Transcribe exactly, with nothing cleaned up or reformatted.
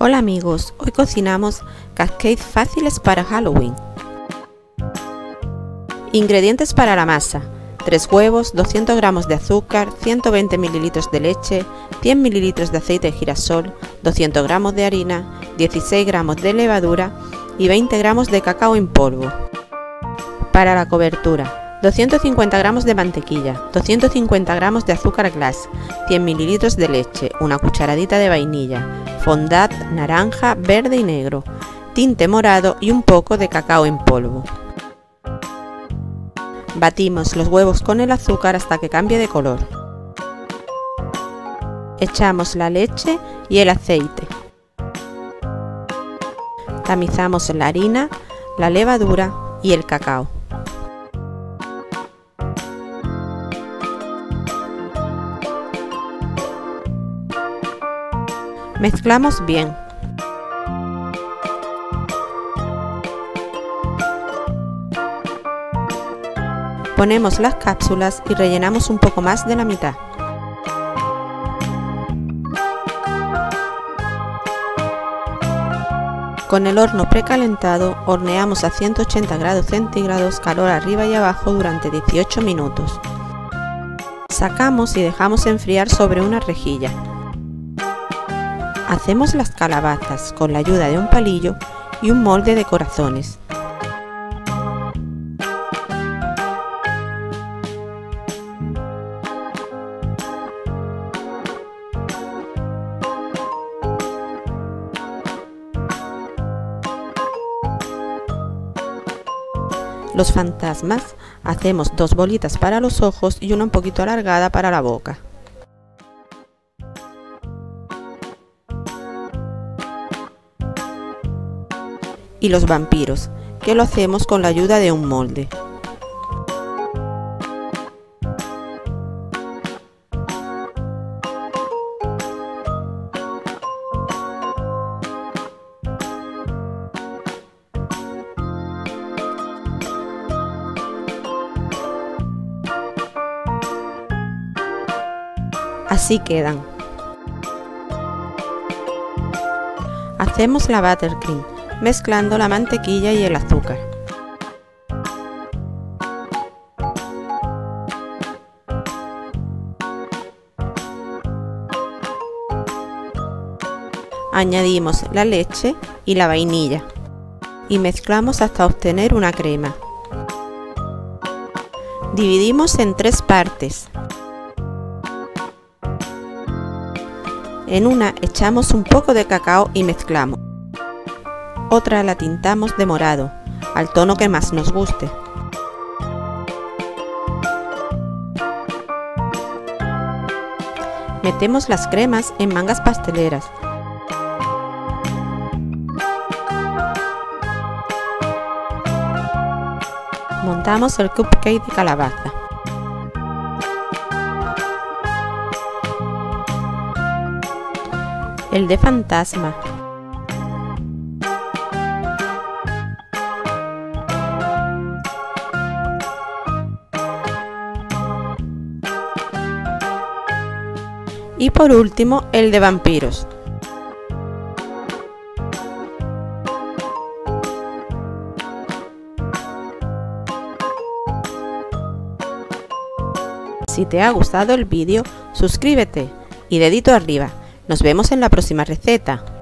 Hola amigos, hoy cocinamos cupcakes fáciles para Halloween. Ingredientes para la masa: tres huevos, doscientos gramos de azúcar, ciento veinte mililitros de leche, cien mililitros de aceite de girasol, doscientos gramos de harina, dieciséis gramos de levadura y veinte gramos de cacao en polvo. Para la cobertura: doscientos cincuenta gramos de mantequilla, doscientos cincuenta gramos de azúcar glass, cien mililitros de leche, una cucharadita de vainilla, fondant naranja, verde y negro, tinte morado y un poco de cacao en polvo. Batimos los huevos con el azúcar hasta que cambie de color. Echamos la leche y el aceite. Tamizamos la harina, la levadura y el cacao. Mezclamos bien. Ponemos las cápsulas y rellenamos un poco más de la mitad. Con el horno precalentado horneamos a ciento ochenta grados centígrados, calor arriba y abajo, durante dieciocho minutos. Sacamos y dejamos enfriar sobre una rejilla. Hacemos las calabazas con la ayuda de un palillo y un molde de corazones. Los fantasmas: hacemos dos bolitas para los ojos y una un poquito alargada para la boca. Y los vampiros, que lo hacemos con la ayuda de un molde. Así quedan. Hacemos la buttercream, mezclando la mantequilla y el azúcar. Añadimos la leche y la vainilla y mezclamos hasta obtener una crema. Dividimos en tres partes. En una echamos un poco de cacao y mezclamos. Otra la tintamos de morado, al tono que más nos guste. Metemos las cremas en mangas pasteleras. Montamos el cupcake de calabaza. El de fantasma. Y por último, el de vampiros. Si te ha gustado el vídeo, suscríbete y dedito arriba. Nos vemos en la próxima receta.